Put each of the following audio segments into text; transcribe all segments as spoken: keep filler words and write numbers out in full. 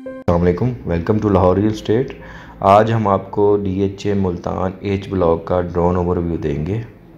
अस्सलामुअलैकुम, welcome to Lahore real estate. आज हम आपको डीएचए मुल्तान एच ब्लॉक का ड्रोन ओवरव्यू देंगे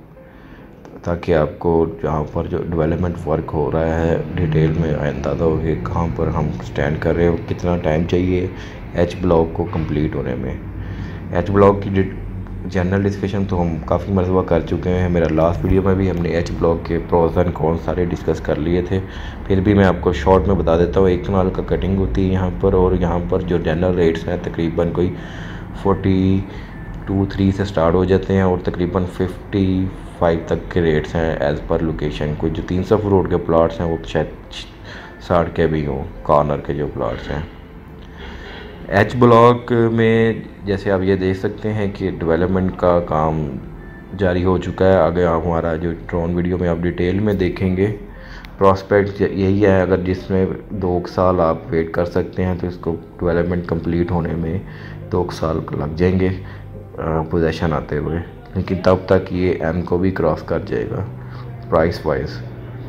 ताकि आपको जहाँ पर जो डेवलपमेंट वर्क हो रहा है डिटेल में अंदाज़ा हो कि कहाँ पर हम स्टैंड कर रहे हो, कितना टाइम चाहिए एच ब्लॉक को कंप्लीट होने में। एच ब्लॉक की जनरल डिस्कशन तो हम काफ़ी मरतबा कर चुके हैं। मेरा लास्ट वीडियो में भी हमने एच ब्लॉक के प्रोज एंड कॉन्स सारे डिस्कस कर लिए थे। फिर भी मैं आपको शॉर्ट में बता देता हूँ। एक कनाल का कटिंग होती है यहाँ पर, और यहाँ पर जो जनरल रेट्स हैं तकरीबन कोई फोर्टी टू थ्री से स्टार्ट हो जाते हैं और तकरीबन फिफ्टी फाइव तक के रेट्स हैं एज़ पर लोकेशन। कोई जो तीन सौ फुट के प्लाट्स हैं वो शायद साठ के भी हों, कॉर्नर के जो प्लाट्स हैं। एच ब्लॉक में जैसे आप ये देख सकते हैं कि डेवलपमेंट का काम जारी हो चुका है। आगे हमारा जो ड्रोन वीडियो में आप डिटेल में देखेंगे। प्रॉस्पेक्ट यही है, अगर जिसमें दो साल आप वेट कर सकते हैं तो इसको डेवलपमेंट कंप्लीट होने में दो साल लग जाएंगे पोजेशन आते हुए, लेकिन तब तक ये एम को भी क्रॉस कर जाएगा प्राइस वाइज।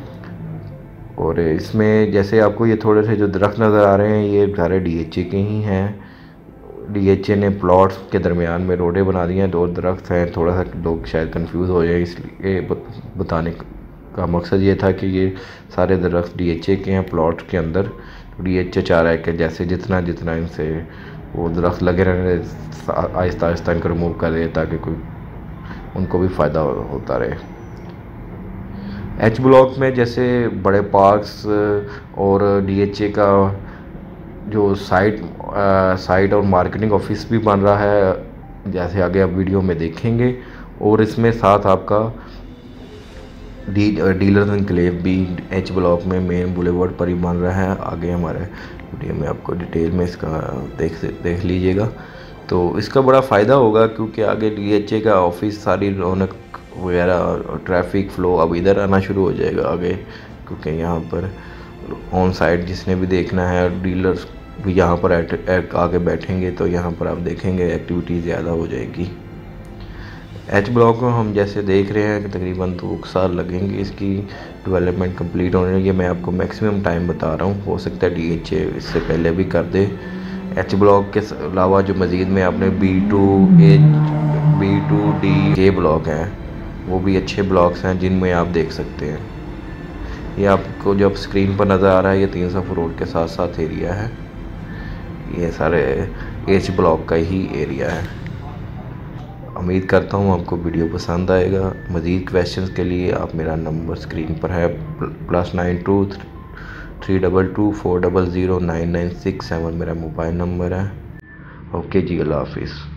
और इसमें जैसे आपको ये थोड़े से जो दरख्त नज़र आ रहे हैं ये सारे डीएचए के ही हैं। डीएचए ने प्लॉट्स के दरमियान में रोडें बना दी हैं, दो दरख्त हैं। थोड़ा सा लोग शायद कंफ्यूज हो जाए, इसलिए बताने का मकसद ये था कि ये सारे दरख्त डीएचए के हैं प्लॉट के अंदर। डीएचए चाह रहा है कि जैसे जितना जितना इनसे वो दरख्त लगे रहने आहिस्ता आहिस्ता इनको रिमूव कर दे ताकि कोई उनको भी फ़ायदा होता रहे। एच ब्लॉक में जैसे बड़े पार्क्स और डीएचए का जो साइट साइट और मार्केटिंग ऑफिस भी बन रहा है, जैसे आगे आप वीडियो में देखेंगे। और इसमें साथ आपका डी डीलर्स एनक्लेव भी एच ब्लॉक में मेन बुलेवर्ड पर ही बन रहा है। आगे हमारे वीडियो में आपको डिटेल में इसका देख देख लीजिएगा तो इसका बड़ा फ़ायदा होगा, क्योंकि आगे डीएचए का ऑफिस सारी रौनक वगैरह ट्रैफिक फ़्लो अब इधर आना शुरू हो जाएगा आगे, क्योंकि यहाँ पर ऑन साइड जिसने भी देखना है डीलर्स भी यहाँ पर एट, एट आके बैठेंगे तो यहाँ पर आप देखेंगे एक्टिविटी ज़्यादा हो जाएगी। एच ब्लॉक को हम जैसे देख रहे हैं कि तकरीबन दो साल लगेंगे इसकी डेवलपमेंट कंप्लीट होने के। मैं आपको मैक्सिमम टाइम बता रहा हूँ, हो सकता है डीएचए इससे पहले भी कर दे। एच ब्लॉक के अलावा जो मज़ीद में आपने B two H B two D के ब्लॉक हैं वो भी अच्छे ब्लॉक्स हैं जिनमें आप देख सकते हैं। ये आपको जब स्क्रीन पर नज़र आ रहा है ये तीन सौ रोड के साथ साथ एरिया है, ये सारे एच ब्लॉक का ही एरिया है। उम्मीद करता हूँ आपको वीडियो पसंद आएगा। मज़ीद क्वेश्चंस के लिए आप मेरा नंबर स्क्रीन पर है plus nine two three double two four double zero nine nine six seven मेरा मोबाइल नंबर है। ओके जी, अल्लाह हाफिज़।